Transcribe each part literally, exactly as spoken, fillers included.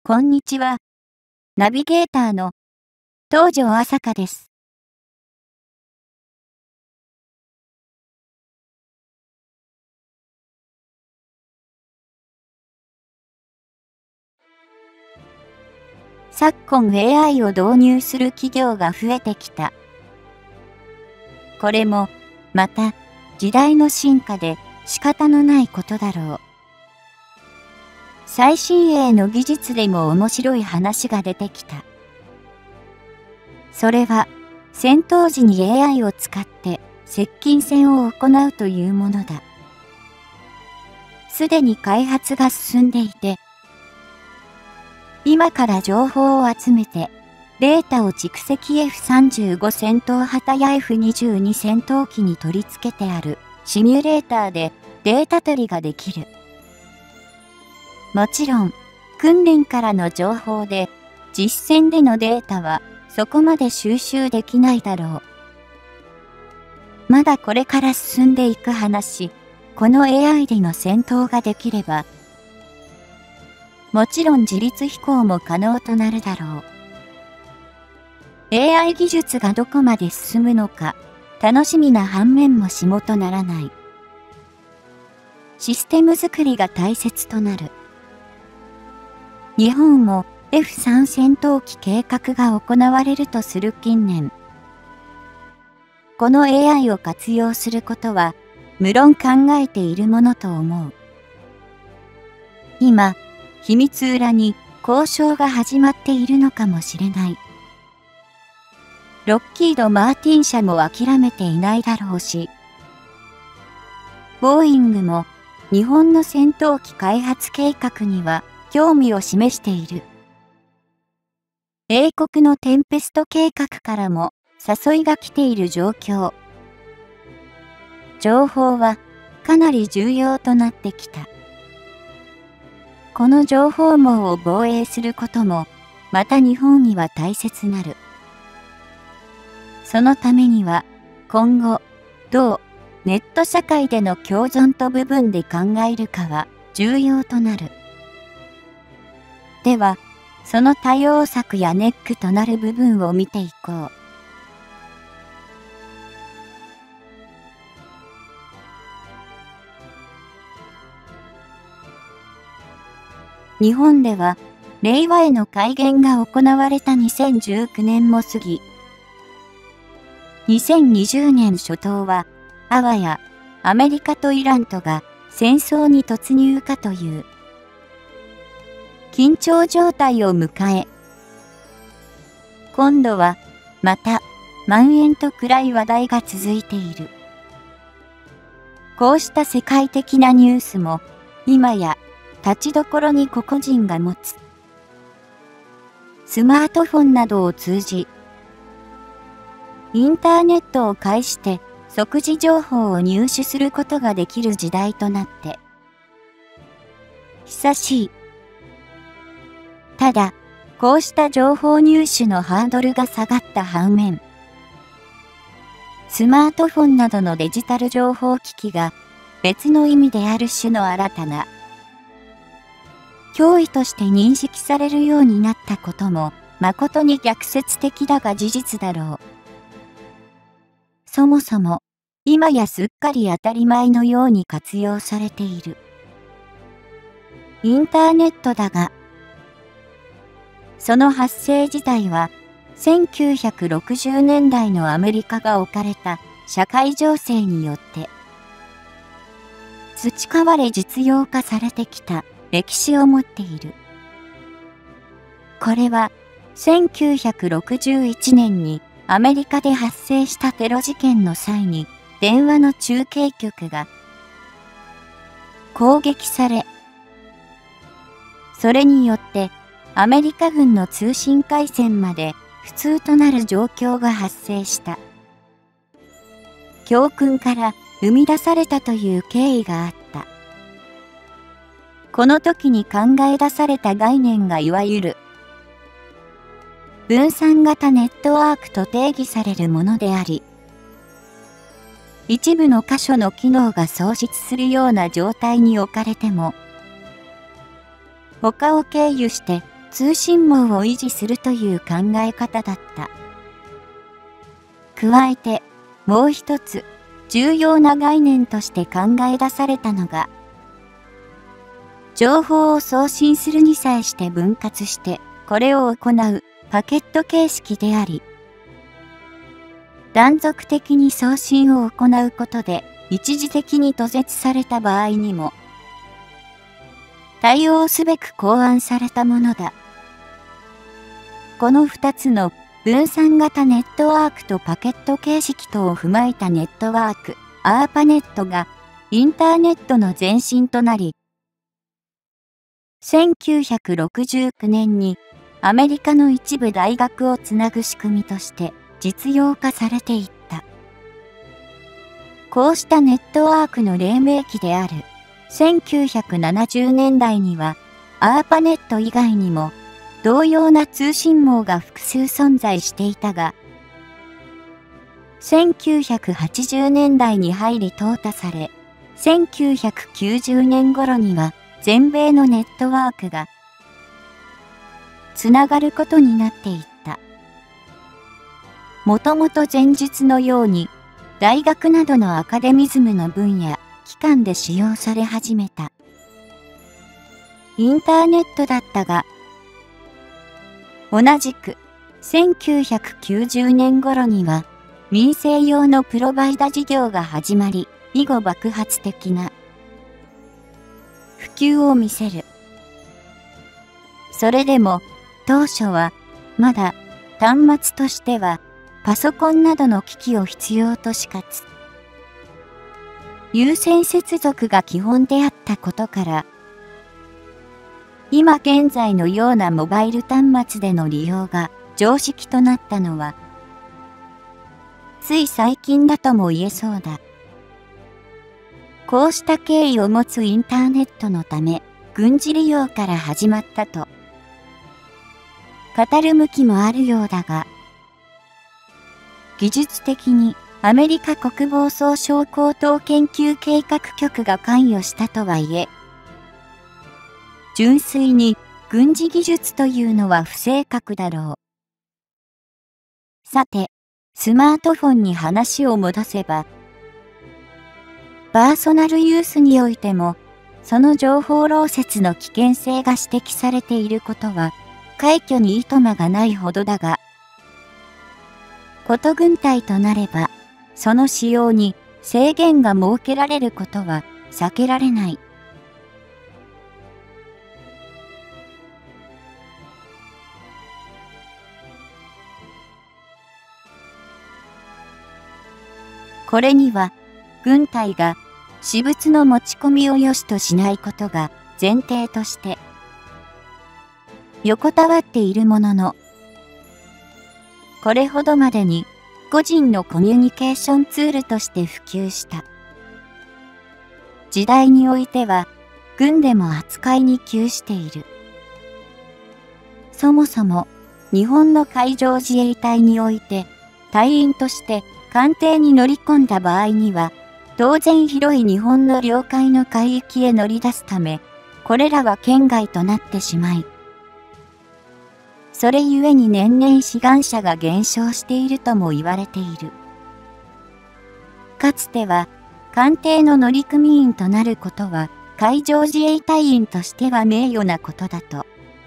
こんにちは。ナビゲーターの東條朝香です。昨今 エーアイ を導入する企業が増えてきた。これもまた時代の進化で仕方のないことだろう。最新鋭の技術でも面白い話が出てきた。それは戦闘時に エーアイ を使って接近戦を行うというものだ。すでに開発が進んでいて、今から情報を集めて、データを蓄積 エフさんじゅうご 戦闘旗や エフにじゅうに 戦闘機に取り付けてあるシミュレーターでデータ取りができる。もちろん、訓練からの情報で、実戦でのデータはそこまで収集できないだろう。まだこれから進んでいく話、この エーアイ での戦闘ができれば、もちろん自律飛行も可能となるだろう。エーアイ 技術がどこまで進むのか、楽しみな反面もしもとならない。システム作りが大切となる。日本も エフスリー 戦闘機計画が行われるとする近年。この エーアイ を活用することは、無論考えているものと思う。今、秘密裏に交渉が始まっているのかもしれない。ロッキード・マーティン社も諦めていないだろうし、ボーイングも日本の戦闘機開発計画には興味を示している。英国のテンペスト計画からも誘いが来ている状況。情報はかなり重要となってきた。この情報網を防衛することもまた日本には大切なる。そのためには今後どうネット社会での共存と部分で考えるかは重要となる。では、その対応策やネックとなる部分を見ていこう。日本では、令和への改元が行われたにせんじゅうきゅうねんも過ぎ、にせんにじゅうねん初頭は、あわやアメリカとイランとが戦争に突入かという緊張状態を迎え、今度はまた蔓延と暗い話題が続いている。こうした世界的なニュースも今や立ちどころに個々人が持つスマートフォンなどを通じ、インターネットを介して即時情報を入手することができる時代となって久しい。ただ、こうした情報入手のハードルが下がった反面、スマートフォンなどのデジタル情報機器が別の意味である種の新たな脅威として認識されるようになったことも誠に逆説的だが事実だろう。そもそも今やすっかり当たり前のように活用されているインターネットだが、その発生自体はせんきゅうひゃくろくじゅうねんだいのアメリカが置かれた社会情勢によって培われ実用化されてきた歴史を持っている。これはせんきゅうひゃくろくじゅういちねんにアメリカで発生したテロ事件の際に電話の中継局が攻撃され、それによってアメリカ軍の通信回線まで不通となる状況が発生した。教訓から生み出されたという経緯があった。この時に考え出された概念がいわゆる分散型ネットワークと定義されるものであり、一部の箇所の機能が喪失するような状態に置かれても、他を経由して通信網を維持するという考え方だった。加えて、もう一つ、重要な概念として考え出されたのが、情報を送信するにさえして分割して、これを行うパケット形式であり、断続的に送信を行うことで、一時的に途絶された場合にも、対応すべく考案されたものだ。この二つの分散型ネットワークとパケット形式等を踏まえたネットワーク、アーパネットがインターネットの前身となり、せんきゅうひゃくろくじゅうきゅうねんにアメリカの一部大学をつなぐ仕組みとして実用化されていった。こうしたネットワークの黎明期であるせんきゅうひゃくななじゅうねんだいにはアーパネット以外にも同様な通信網が複数存在していたが、せんきゅうひゃくはちじゅうねんだいに入り淘汰され、せんきゅうひゃくきゅうじゅうねん頃には全米のネットワークがつながることになっていった。もともと前述のように大学などのアカデミズムの分野、機関で使用され始めたインターネットだったが、同じくせんきゅうひゃくきゅうじゅうねん頃には民生用のプロバイダ事業が始まり、以後爆発的な普及を見せる。それでも当初はまだ端末としてはパソコンなどの機器を必要としかつ有線接続が基本であったことから、今現在のようなモバイル端末での利用が常識となったのはつい最近だとも言えそうだ。こうした経緯を持つインターネットのため、軍事利用から始まったと語る向きもあるようだが、技術的にアメリカ国防総省高等研究計画局が関与したとはいえ、純粋に軍事技術というのは不正確だろう。さて、スマートフォンに話を戻せば、パーソナルユースにおいても、その情報漏洩の危険性が指摘されていることは、快挙にいとまがないほどだが、こと軍隊となれば、その使用に制限が設けられることは避けられない。これには、軍隊が私物の持ち込みを良しとしないことが前提として、横たわっているものの、これほどまでに個人のコミュニケーションツールとして普及した。時代においては、軍でも扱いに窮している。そもそも、日本の海上自衛隊において、隊員として艦艇に乗り込んだ場合には、当然広い日本の領海の海域へ乗り出すため、これらは圏外となってしまい、それゆえに年々志願者が減少しているとも言われている。かつては、艦艇の乗組員となることは、海上自衛隊員としては名誉なことだと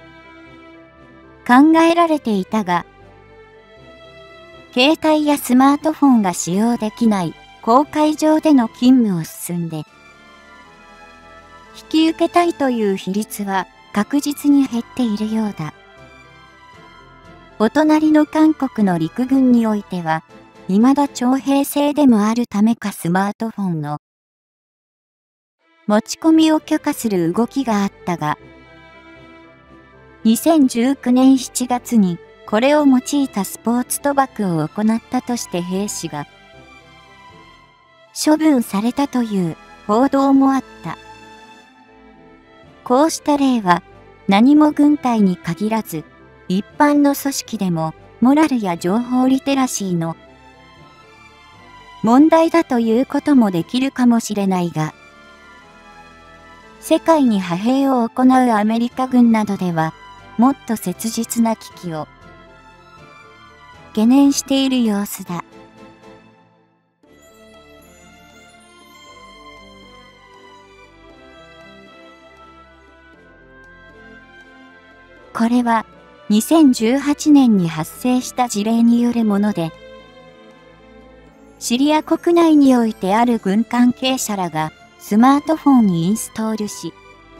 考えられていたが、携帯やスマートフォンが使用できない公海上での勤務を進んで、引き受けたいという比率は確実に減っているようだ。お隣の韓国の陸軍においては、未だ徴兵制でもあるためかスマートフォンの持ち込みを許可する動きがあったが、にせんじゅうきゅうねんしちがつにこれを用いたスポーツ賭博を行ったとして兵士が処分されたという報道もあった。こうした例は何も軍隊に限らず、一般の組織でもモラルや情報リテラシーの問題だということもできるかもしれないが、世界に派兵を行うアメリカ軍などでは、 もっと切実な危機を懸念している様子だ。これはにせんじゅうはちねんに発生した事例によるもので、シリア国内においてある軍関係者らがスマートフォンにインストールし、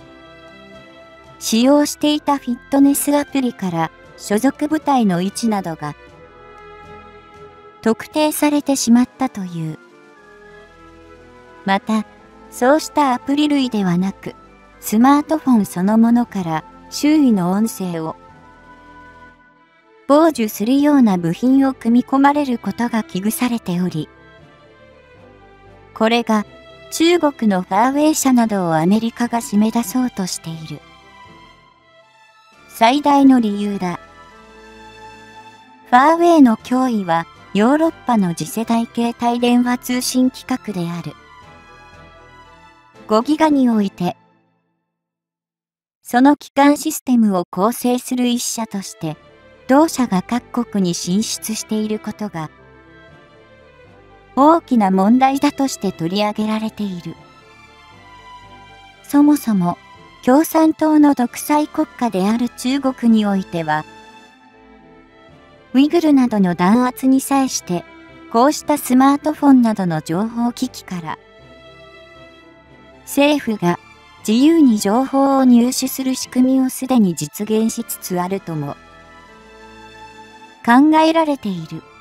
使用していたフィットネスアプリから所属部隊の位置などが特定されてしまったという。また、そうしたアプリ類ではなく、スマートフォンそのものから周囲の音声を傍受するような部品を組み込まれることが危惧されており、これが中国のファーウェイ社などをアメリカが締め出そうとしている最大の理由だ。ファーウェイの脅威はヨーロッパの次世代携帯電話通信規格であるごギガにおいて、その基幹システムを構成する一社として、同社が各国に進出していることが、大きな問題だとして取り上げられている。そもそも、共産党の独裁国家である中国においては、ウイグルなどの弾圧に際して、こうしたスマートフォンなどの情報機器から、政府が自由に情報を入手する仕組みをすでに実現しつつあるとも考えられている。